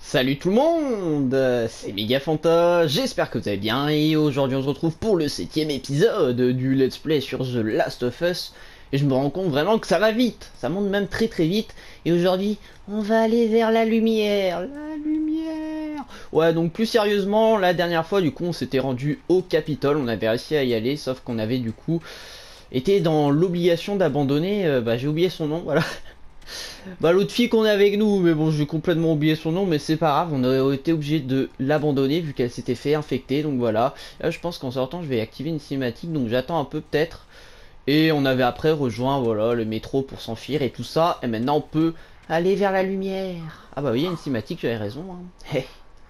Salut tout le monde, c'est Megafanta, j'espère que vous allez bien et aujourd'hui on se retrouve pour le 7ème épisode du Let's Play sur The Last of Us et je me rends compte vraiment que ça va vite, ça monte même très très vite et aujourd'hui on va aller vers la lumière, Ouais, donc plus sérieusement, la dernière fois du coup on s'était rendu au Capitole, on avait réussi à y aller sauf qu'on avait du coup été dans l'obligation d'abandonner, j'ai oublié son nom, voilà. Bah l'autre fille qu'on est avec nous, mais bon j'ai complètement oublié son nom, mais c'est pas grave, on aurait été obligé de l'abandonner vu qu'elle s'était fait infecter, donc voilà. Là je pense qu'en sortant je vais activer une cinématique, donc j'attends un peu peut-être. Et on avait après rejoint voilà le métro pour s'enfuir et tout ça, et maintenant on peut aller vers la lumière. Ah bah oui, il y a une cinématique, j'avais raison. Hein.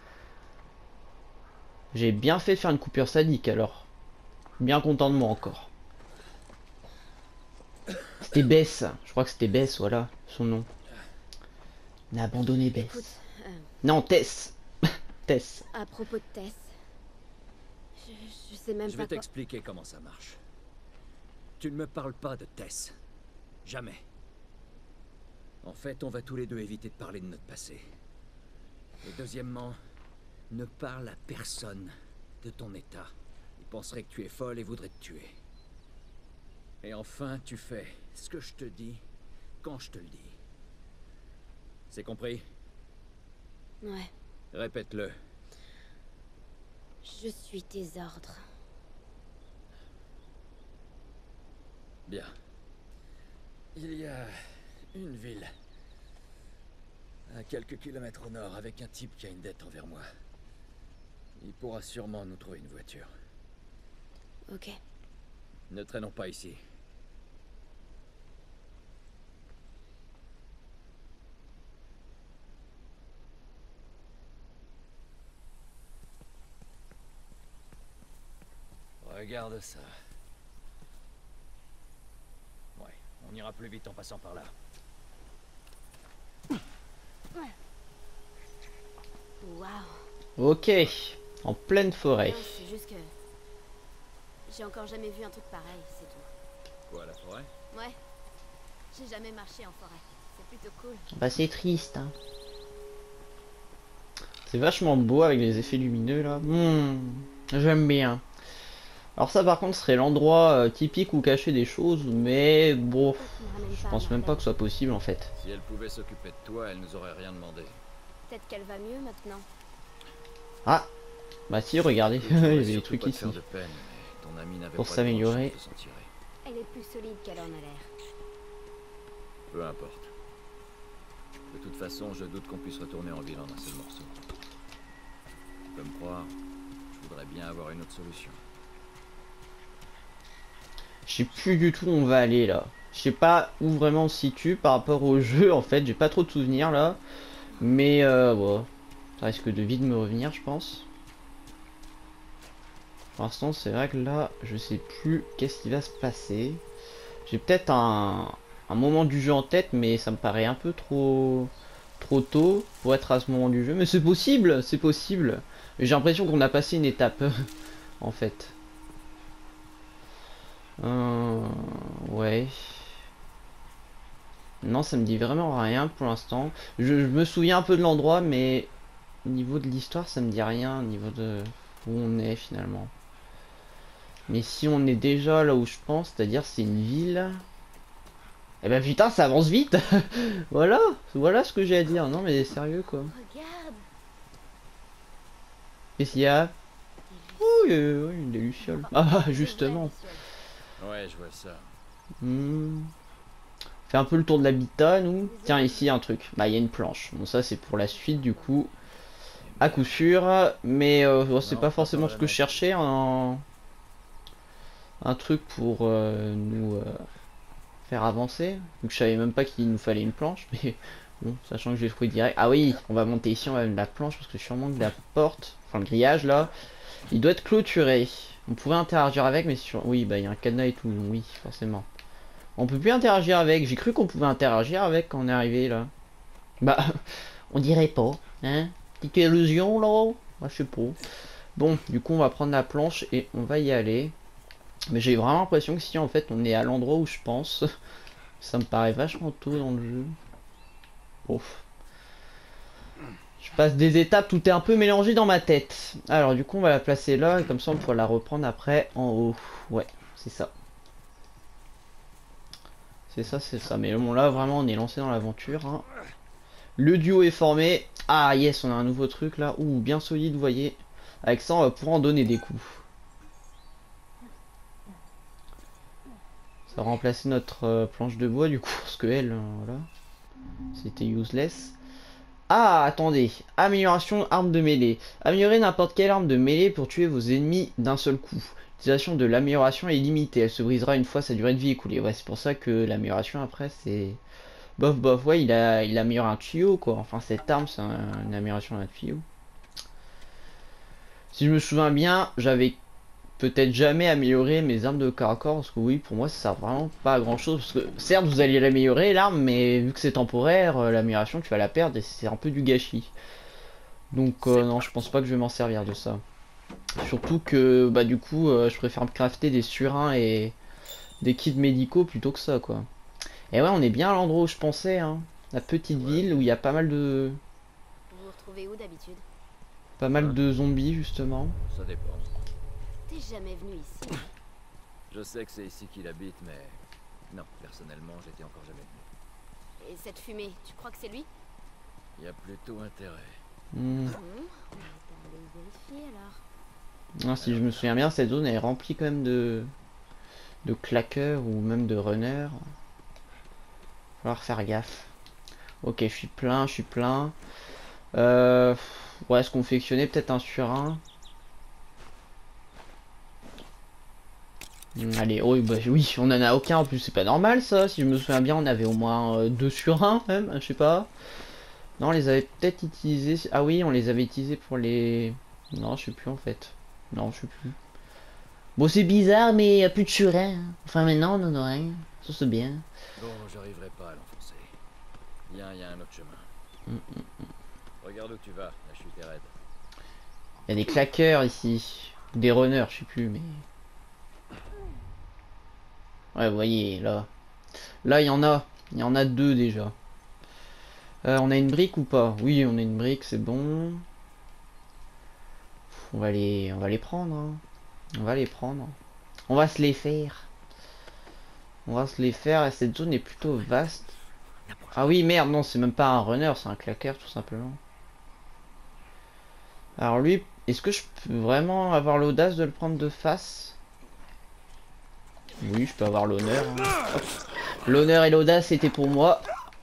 J'ai bien fait de faire une coupure sadique alors. Bien content de moi encore. C'était Bess, je crois que c'était Bess, voilà son nom. On a abandonné Écoute, Bess. Non, Tess. Tess. à propos de Tess, je sais même Je pas vais quoi... t'expliquer comment ça marche. Tu ne me parles pas de Tess. Jamais. En fait, on va tous les deux éviter de parler de notre passé. Et deuxièmement, ne parle à personne de ton état. Ils penseraient que tu es folle et voudraient te tuer. Et enfin, tu fais ce que je te dis quand je te le dis. C'est compris? Ouais, Répète-le. je suis tes ordres. Bien. Il y a une ville à quelques kilomètres au nord avec un type qui a une dette envers moi. Il pourra sûrement nous trouver une voiture. Ok. Ne traînons pas ici. Regarde ça. Ouais, on ira plus vite en passant par là. Waouh. Ok, en pleine forêt. Non, c'est juste que... j'ai encore jamais vu un truc pareil, c'est tout. Quoi, la forêt? Ouais. J'ai jamais marché en forêt. C'est plutôt cool. Bah c'est triste. Hein. C'est vachement beau avec les effets lumineux là. J'aime bien. Alors ça par contre serait l'endroit typique où cacher des choses, mais bon, Pourquoi tu me ramènes je pas à pense même pas Marley? que ce soit possible en fait. Si elle pouvait s'occuper de toi, elle nous aurait rien demandé. Peut-être qu'elle va mieux maintenant. Ah, bah si, regardez, Écoute, il je y voudrais avait des surtout trucs pas te faire ici. de peine, mais ton ami n'avait Pour pas de grande s'améliorer. chance de s'en tirer. Elle est plus solide qu'elle en a l'air. Peu importe. De toute façon, je doute qu'on puisse retourner en ville en un seul morceau. Tu peux me croire, je voudrais bien avoir une autre solution. Je sais plus du tout où on va aller là. Je sais pas où vraiment on se situe par rapport au jeu en fait, j'ai pas trop de souvenirs là. Mais bon, ça risque de vite me revenir je pense. Pour l'instant c'est vrai que là je sais plus qu'est-ce qui va se passer. J'ai peut-être un moment du jeu en tête mais ça me paraît un peu trop tôt pour être à ce moment du jeu. Mais c'est possible, c'est possible. J'ai l'impression qu'on a passé une étape en fait. Ouais. Non, ça me dit vraiment rien pour l'instant. Je me souviens un peu de l'endroit, mais au niveau de l'histoire, ça me dit rien au niveau de où on est finalement. Mais si on est déjà là où je pense, c'est-à-dire c'est une ville. Eh ben putain, ça avance vite. Voilà, voilà ce que j'ai à dire. Non mais sérieux quoi. Regarde. Qu'est-ce qu'il y a? Oh, il y a une des lucioles. Ah, C'est justement. vrai, Luciole. Ouais, je vois ça. Hmm. Fait un peu le tour de l'habitat, nous. Tiens, ici, un truc. Bah, il y a une planche. Bon, ça, c'est pour la suite, du coup. À coup sûr. Mais bon, c'est Non, pas pas forcément par ce la que je nôtre. cherchais. Un truc pour nous faire avancer. Vu que je savais même pas qu'il nous fallait une planche. Mais bon, sachant que je l'ai trouvé direct. Ah oui, on va monter ici, on va mettre la planche. Parce que sûrement que la porte, enfin le grillage, là, il doit être clôturé. On pourrait interagir avec, mais sur... Oui, bah, il y a un cadenas et tout. Donc oui, forcément. On peut plus interagir avec. J'ai cru qu'on pouvait interagir avec quand on est arrivé là. Bah, on dirait pas, hein. Petite illusion là. Bah, je sais pas. Bon, du coup, on va prendre la planche et on va y aller. Mais j'ai vraiment l'impression que si en fait on est à l'endroit où je pense, ça me paraît vachement tôt dans le jeu. Ouf. Je Je passe des étapes, tout est un peu mélangé dans ma tête. Alors du coup on va la placer là et comme ça on pourra la reprendre après en haut. Ouais, c'est ça. C'est ça, c'est ça. Mais bon là vraiment on est lancé dans l'aventure. Hein. Le duo est formé. Ah yes, on a un nouveau truc là. Ouh, bien solide, vous voyez. Avec ça on va pouvoir en donner des coups. Ça va remplacer notre planche de bois du coup. Parce que elle, voilà. C'était useless. Ah, attendez. Amélioration arme de mêlée. Améliorer n'importe quelle arme de mêlée pour tuer vos ennemis d'un seul coup. L'utilisation de l'amélioration est limitée. Elle se brisera une fois sa durée de vie écoulée. Ouais, c'est pour ça que l'amélioration après c'est... Bof bof, ouais, il améliore un tuyau quoi. Enfin, cette arme c'est une amélioration d'un tuyau. Si je me souviens bien, j'avais peut-être jamais amélioré mes armes de corps à corps. Parce que oui, pour moi ça sert vraiment pas à grand chose. Parce que certes, vous alliez l'améliorer l'arme, mais vu que c'est temporaire, l'amélioration tu vas la perdre et c'est un peu du gâchis. Donc non, je pense pas que je vais m'en servir de ça. Surtout que bah du coup, je préfère me crafter des surins et des kits médicaux plutôt que ça quoi. Et ouais, on est bien à l'endroit où je pensais, hein. La petite ville où il y a pas mal de... Vous vous retrouvez où d'habitude? Pas mal de zombies justement. Ça dépend. T'es jamais venu ici? Je sais que c'est ici qu'il habite, mais... Non, personnellement, j'étais encore jamais venu. Et cette fumée, tu crois que c'est lui? Il y a plutôt intérêt. Hmm. On va aller vérifier alors. Non, si je me souviens bien, cette zone est remplie quand même de claqueurs ou même de runners. Falloir faire gaffe. Ok, je suis plein, je suis plein. Ouais, se confectionner peut-être un surin. Allez, oh, bah, oui, on en a aucun en plus, c'est pas normal ça. Si je me souviens bien, on avait au moins 2 surins même, je sais pas. Non, on les avait peut-être utilisés. Ah oui, on les avait utilisés pour les... Non, je sais plus en fait. Non, je sais plus. Bon, c'est bizarre, mais il a plus de surin. Hein. Enfin, maintenant, on en a rien. Ça, c'est bien. Bon, j'arriverai pas à l'enfoncer. Il y a un autre chemin. Regarde où tu vas, la chute est raide. Il y a des claqueurs ici. Des runners, je sais plus, mais... Ouais, vous voyez, là. Là, il y en a. Il y en a 2 déjà. On a une brique ou pas? Oui, on a une brique, c'est bon. On va les prendre. Hein. On va les prendre. On va se les faire. On va se les faire. Et cette zone est plutôt vaste. Ah oui, merde, non, c'est même pas un runner, c'est un claqueur tout simplement. Alors lui, est-ce que je peux vraiment avoir l'audace de le prendre de face? Oui, je peux avoir l'honneur. Hein. L'honneur et l'audace, c'était pour moi.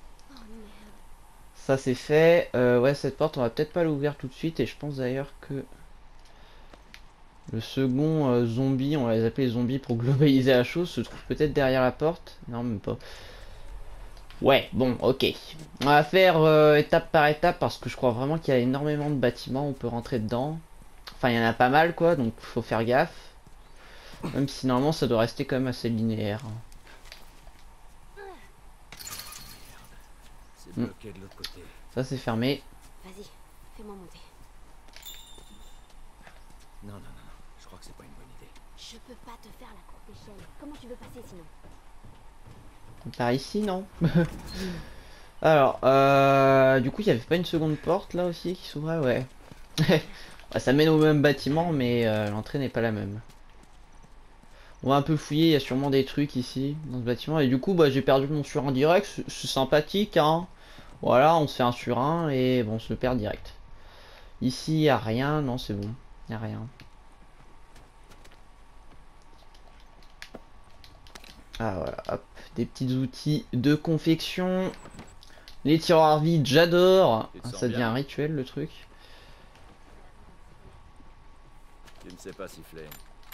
Ça c'est fait. Ouais, cette porte, on va peut-être pas l'ouvrir tout de suite. Et je pense d'ailleurs que le second zombie, on va les appeler zombies pour globaliser la chose, se trouve peut-être derrière la porte. Non, même pas. Ouais, bon, ok. On va faire étape par étape parce que je crois vraiment qu'il y a énormément de bâtiments. On peut rentrer dedans. Enfin, il y en a pas mal, quoi. Donc, faut faire gaffe. Même si normalement, ça doit rester quand même assez linéaire. C'est bloqué de l'autre côté. Ça, c'est fermé. Vas-y, fais-moi monter. Non, je crois que c'est pas une bonne idée. Je peux pas te faire la courte échelle. Comment tu veux passer sinon? Par ici, non? Alors, du coup, il y avait pas une seconde porte là aussi qui s'ouvrait, ouais. Ouais, ça mène au même bâtiment, mais l'entrée n'est pas la même. On va un peu fouiller, il y a sûrement des trucs ici dans ce bâtiment. Et du coup, bah, j'ai perdu mon surin direct, c'est sympathique, hein. Voilà, on se fait un surin et bon, on se le perd direct. Ici, il n'y a rien, non, c'est bon, il n'y a rien. Ah voilà, hop, des petits outils de confection. Les tiroirs vides, j'adore. Ah, ça devient un rituel le truc. Tu ne sais pas siffler.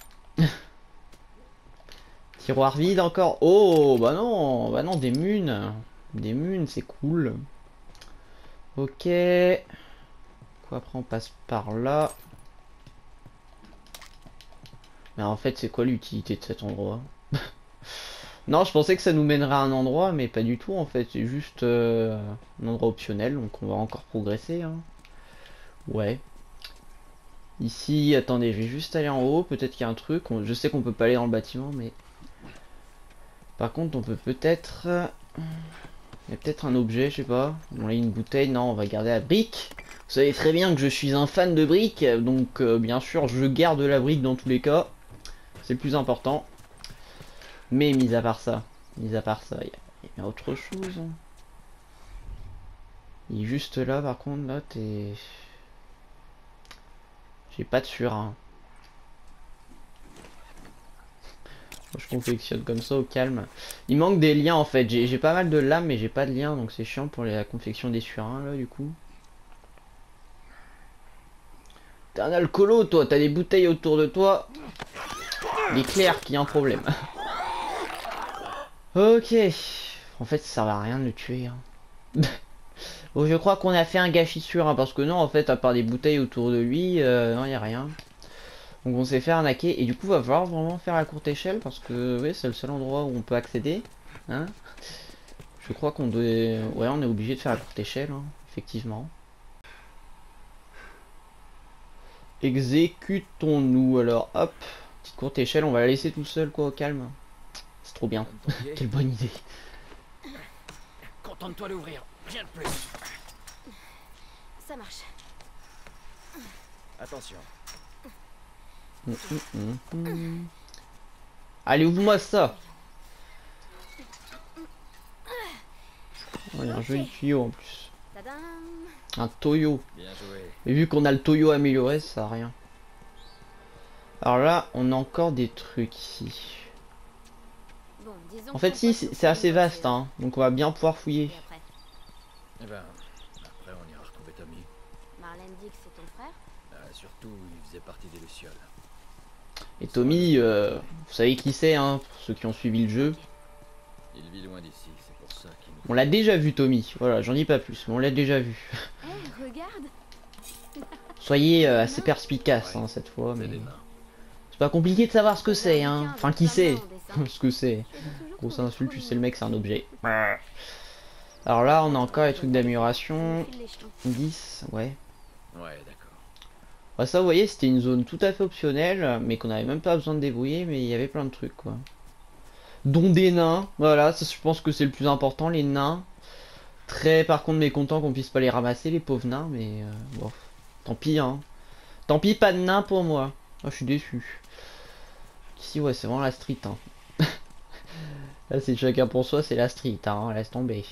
Tiroir vide encore. Oh, bah non, des munes. Des munes, c'est cool. Ok. Quoi, après on passe par là. Mais en fait, c'est quoi l'utilité de cet endroit? Non, je pensais que ça nous mènerait à un endroit, mais pas du tout en fait. C'est juste un endroit optionnel, donc on va encore progresser. Hein. Ouais. Ici, attendez, je vais juste aller en haut. Peut-être qu'il y a un truc. Je sais qu'on peut pas aller dans le bâtiment, mais... Par contre, on peut peut-être... Il y a peut-être un objet, je sais pas. Bon, là, une bouteille. Non, on va garder la brique. savez très bien que je suis un fan de briques, donc bien sûr je garde la brique dans tous les cas. C'est le plus important. Mais mis à part ça, il y a autre chose. Il est juste là par contre, là t'es... J'ai pas de surin. Je confectionne comme ça au calme. Il manque des liens en fait. J'ai pas mal de lames mais j'ai pas de liens donc c'est chiant pour la confection des surins là du coup. T'es un alcoolo toi, t'as des bouteilles autour de toi. Il est clair qu'il y a un problème. Ok. En fait ça sert à rien de le tuer. Hein. Bon je crois qu'on a fait un gâchis sûr hein, parce que non en fait à part des bouteilles autour de lui, non y a rien. Donc on s'est fait arnaquer et du coup va falloir vraiment faire à courte échelle parce que oui c'est le seul endroit où on peut accéder. Hein. Je crois qu'on doit... Ouais on est obligé de faire à courte échelle, hein, effectivement. Exécutons-nous alors, hop, petite courte échelle, on va la laisser tout seul quoi, au calme. C'est trop bien, quelle bonne idée. Contente-toi d'ouvrir, rien de plus. Ça marche. Attention. Allez ouvre-moi ça. Oh, il y a un joli tuyau en plus. Tadam. Un toyo. Bien joué. Et vu qu'on a le toyo amélioré, ça sert à rien. Alors là, on a encore des trucs ici. Bon, disons En fait, si, c'est assez vaste, hein. Donc on va bien pouvoir fouiller. Et après, Eh ben, après on ira retrouver Tommy. Marlène dit que c'est ton frère. Surtout, il faisait partie des Lucioles. Et Tommy, vous savez qui c'est, hein, pour ceux qui ont suivi le jeu. Il vit loin d'ici, c'est pour ça qu'il nous... On l'a déjà vu, Tommy. Voilà, j'en dis pas plus, mais on l'a déjà vu. Eh, regarde. Soyez assez perspicace, hein, cette fois. C'est Mais des nains. c'est pas compliqué de savoir ce que c'est, hein. Enfin, qui c'est ce que c'est. Grosse insulte, tu sais, le mec, c'est un objet. Alors là, on a encore les trucs d'amélioration. 10, ouais. Ouais, d'accord. Bah, ça, vous voyez, c'était une zone tout à fait optionnelle, mais qu'on avait même pas besoin de débrouiller, mais il y avait plein de trucs, quoi. Dont des nains, voilà, ça je pense que c'est le plus important, les nains. Très par contre mécontent qu'on puisse pas les ramasser, les pauvres nains, mais bon, tant pis, hein. Tant pis, pas de nains pour moi. Oh, je suis déçu. Ici, ouais, c'est vraiment la street, hein. Là, c'est chacun pour soi, c'est la street, hein, laisse tomber.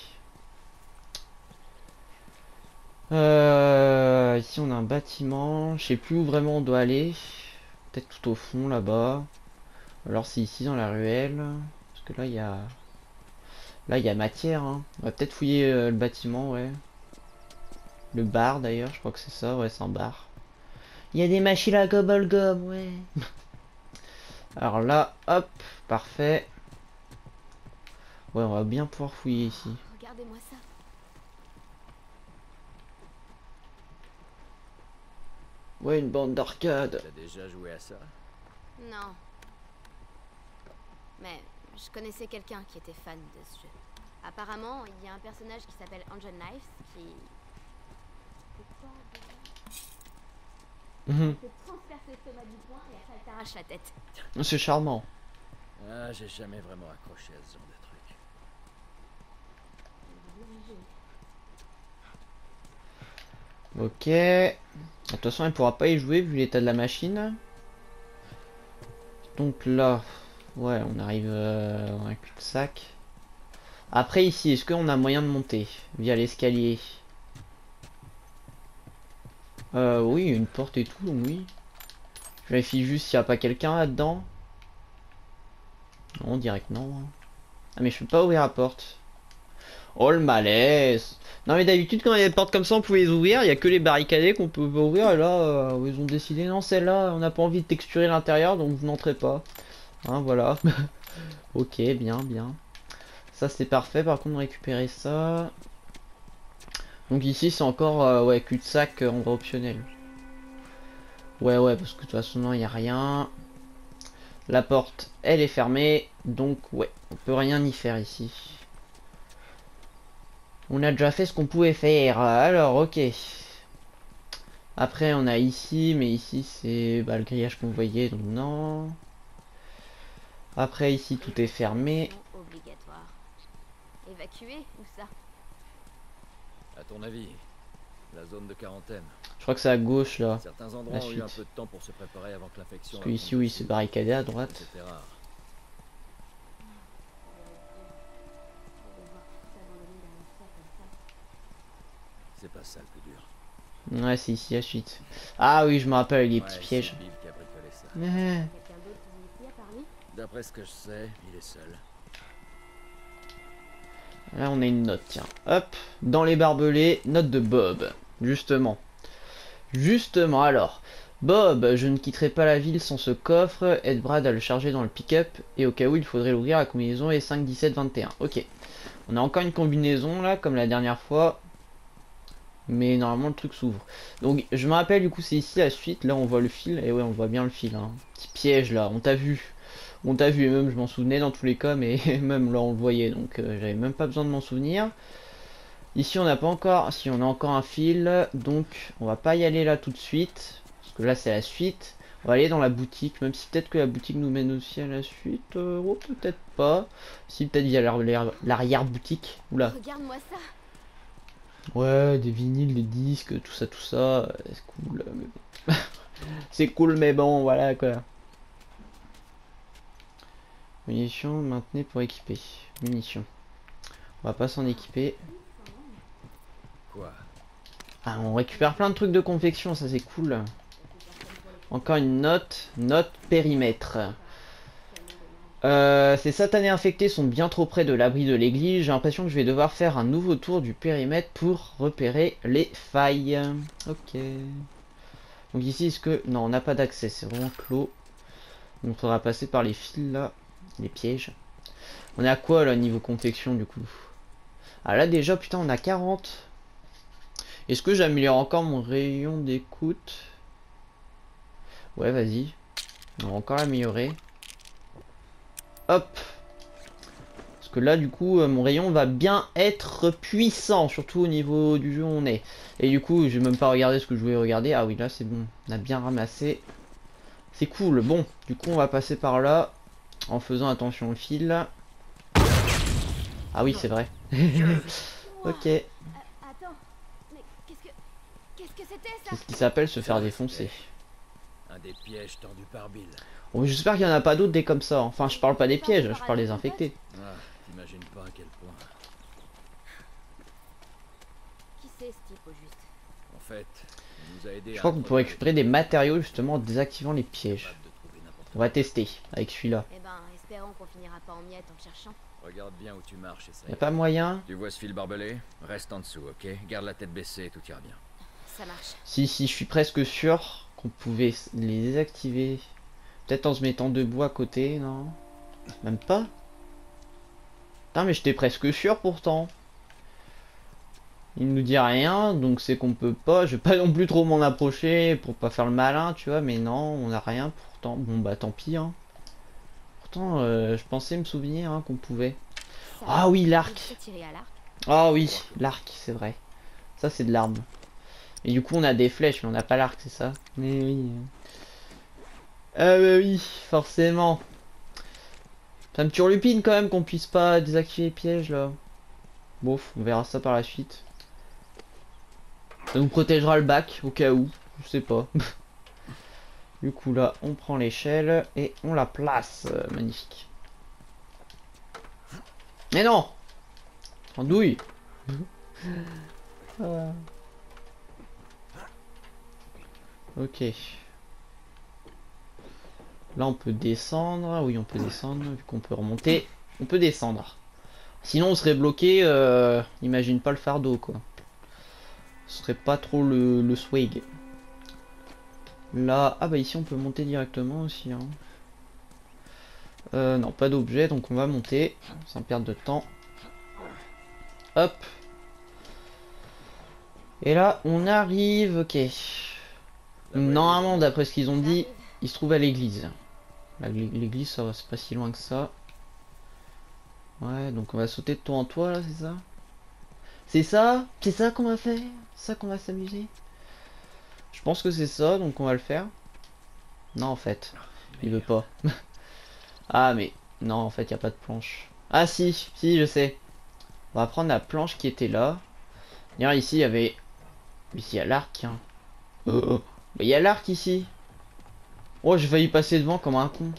Ici, on a un bâtiment. Je sais plus où vraiment on doit aller. Peut-être tout au fond, là-bas. Alors, c'est ici, dans la ruelle. Parce que là, il y a... Là, il y a matière, hein. On va peut-être fouiller le bâtiment, ouais. Le bar, d'ailleurs, je crois que c'est ça, ouais, c'est un bar. Il y a des machines à gum, ouais. Alors là, hop, parfait. Ouais, on va bien pouvoir fouiller ici. Regardez-moi ça. Ouais, une bande d'arcade. T'as déjà joué à ça? Non. Mais je connaissais quelqu'un qui était fan de ce jeu. Apparemment, il y a un personnage qui s'appelle Angel Knives qui... te transperce l'estomac du poing et après elle t'arrache la tête. C'est charmant. Ah, j'ai jamais vraiment accroché à ce genre de truc. Ok. De toute façon, elle pourra pas y jouer vu l'état de la machine. Donc là, ouais, on arrive dans un cul-de-sac. Après ici, est-ce qu'on a moyen de monter via l'escalier? Oui, il y a une porte et tout, donc oui. Je vérifie juste s'il n'y a pas quelqu'un là-dedans. Non, direct non. Hein. Ah mais je peux pas ouvrir la porte. Oh le malaise. Non mais d'habitude quand il y a des portes comme ça on pouvait les ouvrir, il y a que les barricadés qu'on peut pas ouvrir et là ils ont décidé non celle-là on n'a pas envie de texturer l'intérieur donc vous n'entrez pas. Hein voilà. Ok bien bien. Ça c'est parfait par contre récupérer ça. Donc ici c'est encore ouais cul-de-sac endroit optionnel. Ouais parce que de toute façon non il n'y a rien. La porte elle est fermée donc ouais on peut rien y faire ici. On a déjà fait ce qu'on pouvait faire. Alors, ok. Après, on a ici, mais ici, c'est le grillage qu'on voyait, donc non. Après, ici, tout est fermé. Obligatoire. Évacuer ou ça? À ton avis, La zone de quarantaine. Je crois que c'est à gauche là. Certains endroits ont eu un suite. peu de temps pour se préparer avant que l'infection... Parce que ici, oui, c'est barricadé à droite. C'était rare. C'est pas ça le plus dur. Ouais, c'est ici la suite. Ah oui, je me rappelle les petits Ouais, pièges. c'est Bill qui a bricolé ça. Quelqu'un d'autre qui vit ici à part lui? D'après ce que je sais, il est seul. Là, on a une note, tiens. Hop, dans les barbelés, note de Bob. Justement. Justement, alors. Bob, je ne quitterai pas la ville sans ce coffre. Aide Brad à le charger dans le pick-up. Et au cas où, il faudrait l'ouvrir, la combinaison est 5, 17, 21. Ok. On a encore une combinaison, là, comme la dernière fois. Mais normalement, le truc s'ouvre. Donc, je me rappelle, du coup, c'est ici la suite. Là, on voit le fil. Et ouais, on voit bien le fil. Hein. Petit piège, là. On t'a vu. On t'a vu, et même je m'en souvenais dans tous les cas, mais même là on le voyait, donc j'avais même pas besoin de m'en souvenir. Ici on n'a pas encore, si on a encore un fil, donc on va pas y aller là tout de suite, parce que là c'est la suite. On va aller dans la boutique, même si peut-être que la boutique nous mène aussi à la suite, oh, peut-être pas. Si peut-être il y a l'arrière-boutique, oula. Regarde-moi ça. Ouais, des vinyles, des disques, tout ça, c'est cool, mais bon. C'est cool, mais bon, voilà quoi. Munitions, maintenez pour équiper. Munitions. On va pas s'en équiper. Quoi? Ah, on récupère plein de trucs de confection, ça c'est cool. Encore une note. Note périmètre. Ces satanés infectés sont bien trop près de l'abri de l'église. J'ai l'impression que je vais devoir faire un nouveau tour du périmètre pour repérer les failles. Ok. Donc ici, est-ce que... Non, on n'a pas d'accès, c'est vraiment clos. Donc il faudra passer par les fils là. Les pièges. On est à quoi là niveau confection du coup? Ah là déjà putain on a 40. Est-ce que j'améliore encore mon rayon d'écoute? Ouais vas-y. On va encore l'améliorer. Hop. Parce que là du coup mon rayon va bien être puissant. Surtout au niveau du jeu où on est. Et du coup je vais même pas regarder ce que je voulais regarder. Ah oui là c'est bon. On a bien ramassé. C'est cool. Bon du coup on va passer par là. En faisant attention au fil. Ah oui, c'est vrai. Ok. Attends, mais qu'est-ce que c'était ça? C'est ce qui s'appelle se faire défoncer. Un des pièges tendus par Bill. Bon, j'espère qu'il n'y en a pas d'autres des comme ça. Enfin, je parle pas des pièges, je parle des infectés. Ah, t'imagines pas à quel point. Qui c'est ce type au juste? En fait, il nous a aidé Je à crois qu'on peut récupérer des matériaux justement en désactivant les pièges. On va tester avec celui-là. Eh ben, espérons qu'on finira pas en miettes en cherchant. Regarde bien où tu marches et ça. Y a pas moyen? Tu vois ce fil barbelé? Reste en dessous, ok? Garde la tête baissée et tout ira bien. Ça marche. Si, je suis presque sûr qu'on pouvait les désactiver. Peut-être en se mettant debout à côté, non? Même pas? Putain, mais j'étais presque sûr pourtant. Il nous dit rien, donc c'est qu'on peut pas. Je vais pas non plus trop m'en approcher pour pas faire le malin, tu vois, mais non, on a rien pourtant. Bon bah tant pis, hein. Pourtant, je pensais me souvenir hein, qu'on pouvait. Ça Ah oui, l'arc. il faut tirer à l'arc. Ah oui, l'arc, c'est vrai. Ça c'est de l'arme. Et du coup on a des flèches, mais on n'a pas l'arc, c'est ça? Mais oui. Ah bah oui, forcément. Ça me turlupine quand même qu'on puisse pas désactiver les pièges là. Bon, on verra ça par la suite. Ça nous protégera le bac au cas où, je sais pas. Du coup là, on prend l'échelle et on la place. Magnifique. Mais non! Andouille! Ok. Là on peut descendre. Oui on peut descendre. Vu qu'on peut remonter, on peut descendre. Sinon on serait bloqué. Imagine pas le fardeau quoi. Ce serait pas trop le swag. Là, ah bah ici on peut monter directement aussi. Hein. Non, pas d'objet, donc on va monter sans perdre de temps. Hop. Et là, on arrive, ok. Normalement, d'après ce qu'ils ont dit, il se trouve à l'église. L'église, ça va, c'est pas si loin que ça. Ouais, donc on va sauter de toit en toit là, c'est ça? C'est ça? C'est ça qu'on va faire? C'est ça qu'on va s'amuser? Je pense que c'est ça, donc on va le faire. Non, en fait, il veut pas. Ah, mais non, en fait, il n'y a pas de planche. Ah, si, je sais. On va prendre la planche qui était là. D'ailleurs, ici, il y avait Mais il y a l'arc, hein. Il y a l'arc ici. Oh, j'ai failli passer devant comme un con.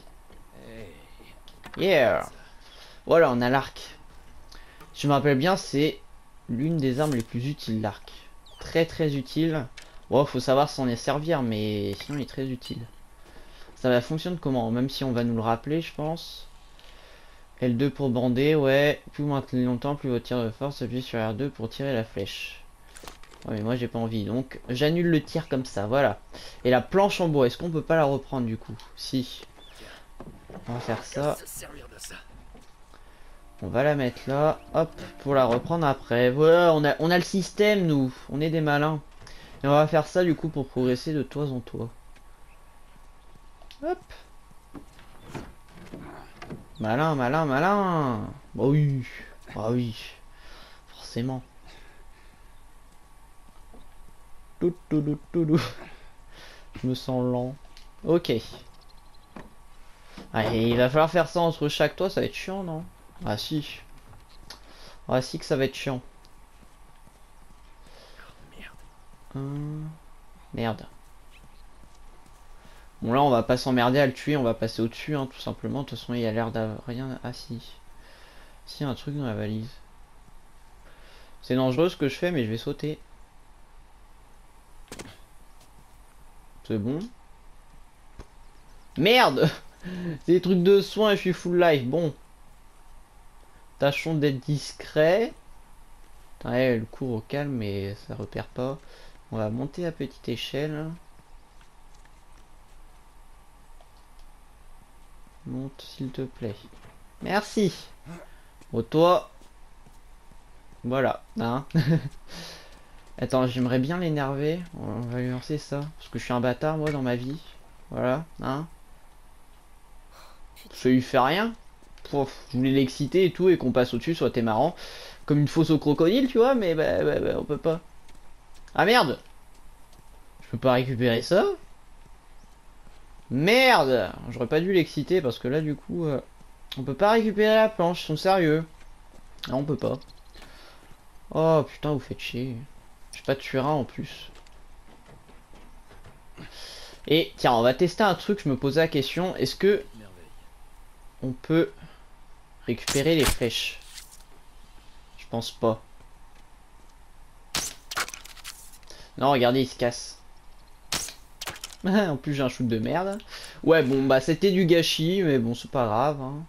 Yeah. Voilà, on a l'arc. Je me rappelle bien, c'est l'une des armes les plus utiles, l'arc. Très très utile. Bon, faut savoir s'en est servir, mais sinon il est très utile. Ça va fonctionne comment? Même si on va nous le rappeler, je pense. L2 pour bander, ouais. Plus vous maintenez longtemps, plus votre tir de force. Appuyez sur R2 pour tirer la flèche. Ouais, mais moi j'ai pas envie, donc j'annule le tir comme ça, voilà. Et la planche en bois, est-ce qu'on peut pas la reprendre du coup? Si. On va faire ça. On va la mettre là, hop, pour la reprendre après. Voilà, on a le système, nous. On est des malins. Et on va faire ça du coup pour progresser de toit en toit. Hop. Malin, malin, malin. Bah oui. Ah oui. Forcément. Tout, tout, tout, tout, tout. Je me sens lent. Ok. Allez, il va falloir faire ça entre chaque toit, ça va être chiant, non? Ah si. Ah si que ça va être chiant. Merde. Bon là on va pas s'emmerder à le tuer, on va passer au-dessus hein, tout simplement. De toute façon il a l'air d'avoir rien. Ah si. Si, un truc dans la valise. C'est dangereux ce que je fais mais je vais sauter. C'est bon. Merde. C'est des trucs de soins et je suis full life. Bon. Tâchons d'être discret. Ouais, elle court au calme mais ça repère pas. On va monter à petite échelle. Monte s'il te plaît. Merci. Bon toi. Voilà. Hein. Attends, j'aimerais bien l'énerver. On va lui lancer ça. Parce que je suis un bâtard moi dans ma vie. Voilà. Hein. Ça lui fait rien. Pouf, je voulais l'exciter et tout et qu'on passe au-dessus, ça aurait été marrant. Comme une fosse au crocodile, tu vois, mais bah, on peut pas. Ah merde. Je peux pas récupérer ça. Merde. J'aurais pas dû l'exciter parce que là du coup on peut pas récupérer la planche, ils sont sérieux. Ah, on peut pas. Oh putain vous faites chier. J'ai pas de tuera en plus. Et tiens on va tester un truc, je me posais la question, est-ce que on peut récupérer les flèches? Je pense pas. Non regardez il se casse. En plus j'ai un shoot de merde. Ouais bon bah c'était du gâchis mais bon c'est pas grave hein.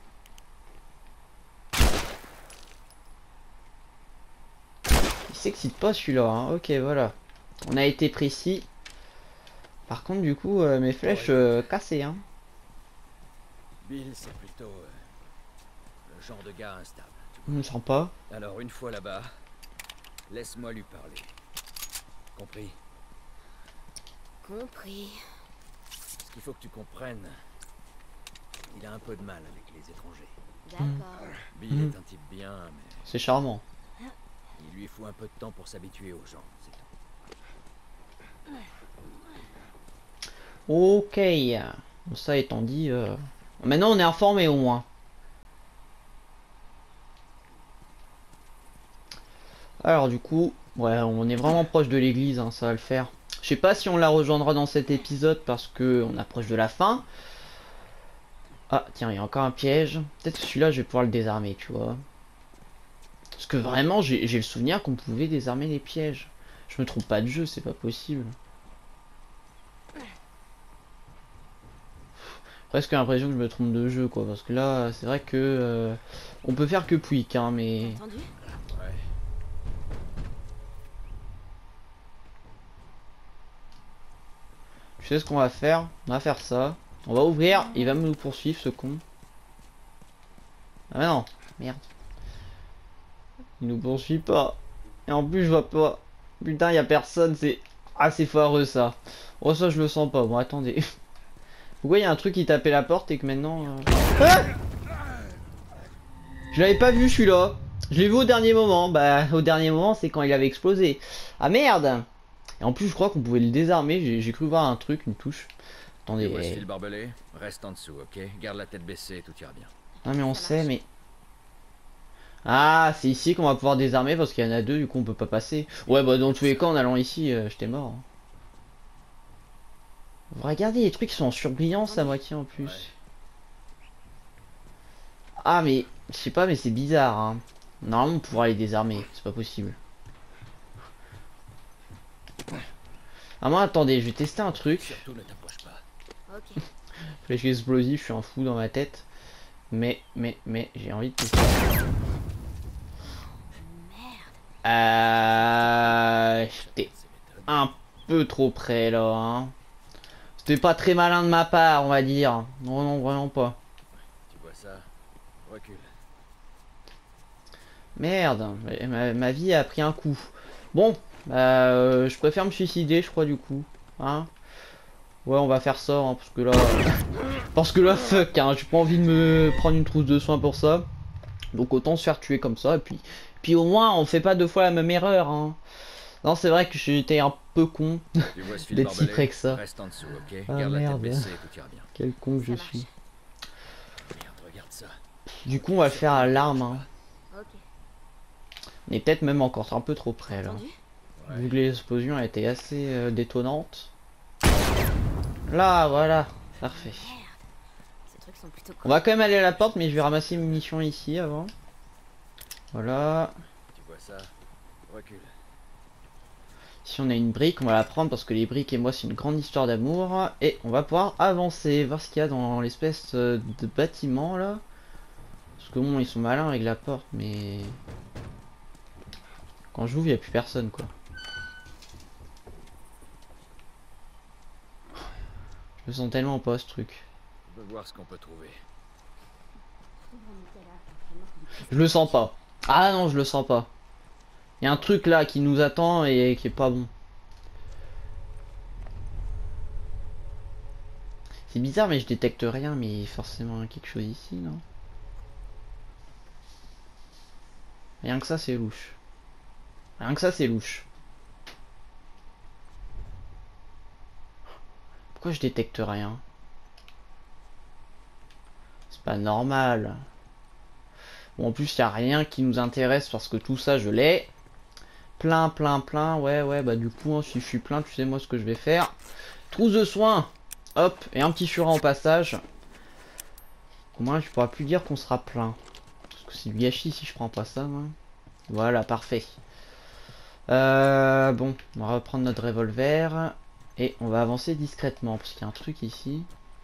Il s'excite pas celui-là hein. Ok voilà. On a été précis. Par contre du coup mes flèches cassées hein. Bill c'est plutôt le genre de gars instable. Je me sens pas. Alors une fois là-bas, laisse-moi lui parler. Compris? Compris. Ce qu'il faut que tu comprennes, il a un peu de mal avec les étrangers. D'accord. Bill est un type bien, mais C'est charmant. il lui faut un peu de temps pour s'habituer aux gens, c'est tout. Ok. Bon, ça étant dit, maintenant on est informé au moins. Alors du coup, ouais, on est vraiment proche de l'église, hein, ça va le faire. Je sais pas si on la rejoindra dans cet épisode parce que on approche de la fin. Ah tiens, il y a encore un piège. Peut-être que celui-là, je vais pouvoir le désarmer, tu vois. Parce que vraiment, j'ai le souvenir qu'on pouvait désarmer les pièges. Je me trompe pas de jeu, c'est pas possible. Presque l'impression que je me trompe de jeu, quoi. Parce que là, c'est vrai que on peut faire que Pouic, hein, mais. Entendu? Ouais. Tu sais ce qu'on va faire? On va faire ça. On va ouvrir, il va nous poursuivre ce con. Ah non, merde. Il nous poursuit pas. Et en plus je vois pas. Putain y a personne, c'est assez foireux ça. Oh ça je le sens pas, bon attendez. Pourquoi il y a un truc qui tapait la porte et que maintenant... Ah je l'avais pas vu celui-là. Je l'ai vu au dernier moment. Bah au dernier moment c'est quand il avait explosé. Ah merde. Et en plus je crois qu'on pouvait le désarmer, j'ai cru voir un truc, une touche. Attendez. Voici le barbelé, reste en dessous, ok? Garde la tête baissée, tout ira bien. Non mais on Ça sait marche. mais... Ah, c'est ici qu'on va pouvoir désarmer parce qu'il y en a deux, du coup on peut pas passer. Ouais, bah dans tous les cas, en allant ici, j'étais mort. Regardez, les trucs sont en surbrillance à moitié en plus. Ouais. Ah, mais je sais pas, mais c'est bizarre. Hein. Normalement, on pourra les désarmer, c'est pas possible. Ah, moi, attendez, je vais tester un truc. Surtout ne t'approche pas. Ok. Flèche explosive, je suis un fou dans ma tête. Mais, j'ai envie de tester. J'étais Ces méthodes. un peu trop près là. Hein. C'était pas très malin de ma part, on va dire. Non, non, vraiment pas. Tu vois ça? Recule. Merde, ma vie a pris un coup. Bon, je préfère me suicider, je crois, du coup. Hein? Ouais, on va faire ça, hein, parce que là... Parce que là, fuck, hein, j'ai pas envie de me prendre une trousse de soins pour ça. Donc autant se faire tuer comme ça, et puis au moins, on fait pas deux fois la même erreur, hein. Non, c'est vrai que j'étais un peu con Tu vois ce fil d'être si barbelé? près que ça. Reste en dessous, ok? Ah, Garde la tête merde. baissée et tout ira bien. Quel con que je Ça marche. suis. Merde, regarde ça. Du coup, on va le faire à l'arme, hein. Ok. On est peut-être même encore un peu trop près, là. Entendu? Ouais. Vu que l'explosion a été assez détonnante. Là, voilà. Parfait. Merde. Ces trucs sont plutôt On va quand même aller à la porte, mais je vais ramasser mes munitions ici avant. Voilà. Tu vois ça? Recule. Si on a une brique, on va la prendre parce que les briques et moi c'est une grande histoire d'amour. Et on va pouvoir avancer, voir ce qu'il y a dans l'espèce de bâtiment là. Parce que bon, ils sont malins avec la porte, mais... Quand j'ouvre, il n'y a plus personne quoi. Je me sens tellement pas ce truc. On peut voir ce qu'on peut trouver. Je le sens pas. Ah non, je le sens pas. Il y a un truc là qui nous attend et qui est pas bon. C'est bizarre mais je détecte rien, mais forcément quelque chose ici, non? Rien que ça c'est louche. Rien que ça c'est louche. Pourquoi je détecte rien? C'est pas normal. Bon, en plus, il n'y a rien qui nous intéresse parce que tout ça, je l'ai. Plein. Ouais, bah du coup, hein, si je suis plein, tu sais moi ce que je vais faire. Trousse de soins. Hop, et un petit surin au passage. Au moins, je pourrai plus dire qu'on sera plein. Parce que c'est du gâchis si je prends pas ça, moi. Voilà, parfait. Bon, on va reprendre notre revolver. Et on va avancer discrètement, parce qu'il y a un truc ici.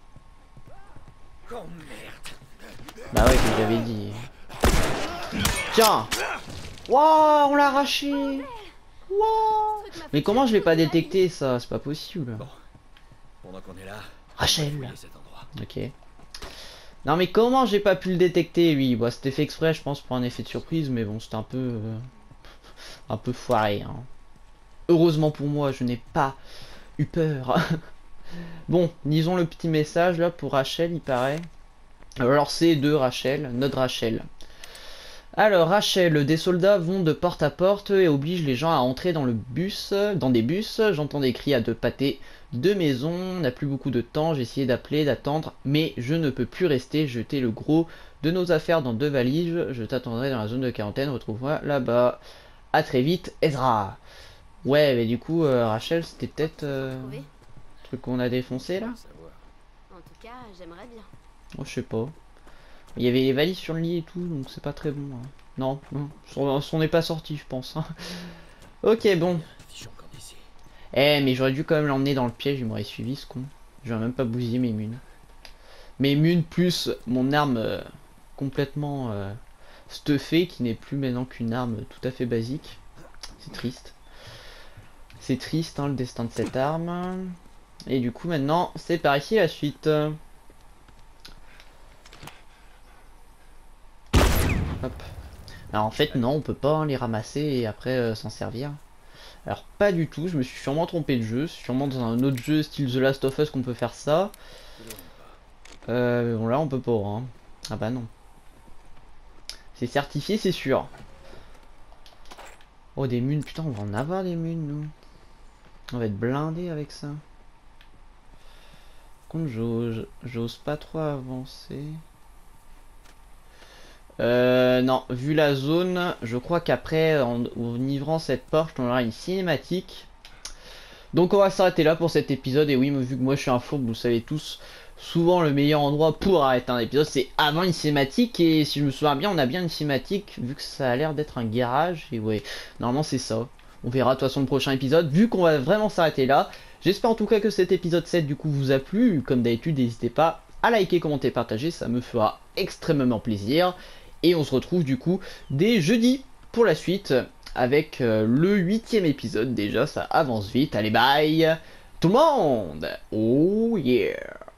Oh merde! Bah ouais, que j'avais dit. Tiens! Waouh, on l'a arraché! Waouh! Mais comment je l'ai pas détecté ça? C'est pas possible. Bon, pendant qu'on est là, Rachel. on va fouiller cet endroit. Ok. Non mais comment j'ai pas pu le détecter lui? Bah, c'était fait exprès je pense pour un effet de surprise, mais bon c'était un peu foiré. Hein. Heureusement pour moi je n'ai pas eu peur. Bon, lisons le petit message là pour Rachel il paraît. Alors c'est de Rachel, notre Rachel. Alors Rachel, des soldats vont de porte à porte et obligent les gens à entrer dans des bus. J'entends des cris à deux pâtés de maison. On n'a plus beaucoup de temps. J'ai essayé d'appeler, d'attendre, mais je ne peux plus rester. Jeter le gros de nos affaires dans deux valises. Je t'attendrai dans la zone de quarantaine. Retrouve-moi là-bas. À très vite, Ezra. Ouais, mais du coup, Rachel, c'était peut-être Trouvé? le truc qu'on a défoncé là. Savoir. En tout cas, j'aimerais bien. Oh, je sais pas. Il y avait les valises sur le lit et tout, donc c'est pas très bon. Hein. Non, on n'est pas sorti, je pense. Hein. Ok, bon. Fichons encore d'ici. Eh, mais j'aurais dû quand même l'emmener dans le piège, il m'aurait suivi ce con. J'aurais même pas bousillé mes munes. Mes munes plus mon arme complètement stuffée, qui n'est plus maintenant qu'une arme tout à fait basique. C'est triste. C'est triste, hein, le destin de cette arme. Et du coup, maintenant, c'est par ici la suite. Hop. Alors en fait non, on peut pas hein, les ramasser et après s'en servir. Alors pas du tout, je me suis sûrement trompé de jeu, c'est sûrement dans un autre jeu style The Last of Us qu'on peut faire ça. Bon là on peut pas hein. Ah bah non. C'est certifié c'est sûr. Oh des munes, putain on va en avoir des munes nous. On va être blindé avec ça. Par contre j'ose pas trop avancer. Non, vu la zone, je crois qu'après, en ouvrant cette porte, on aura une cinématique. Donc on va s'arrêter là pour cet épisode. Et oui, vu que moi je suis un fourbe, vous le savez tous, souvent le meilleur endroit pour arrêter un épisode, c'est avant une cinématique. Et si je me souviens bien, on a bien une cinématique, vu que ça a l'air d'être un garage. Et ouais, normalement c'est ça. On verra de toute façon le prochain épisode, vu qu'on va vraiment s'arrêter là. J'espère en tout cas que cet épisode 7 du coup vous a plu. Comme d'habitude, n'hésitez pas à liker, commenter, partager, ça me fera extrêmement plaisir. Et on se retrouve du coup dès jeudi pour la suite avec le 8e épisode. Déjà ça avance vite. Allez bye tout le monde. Oh yeah.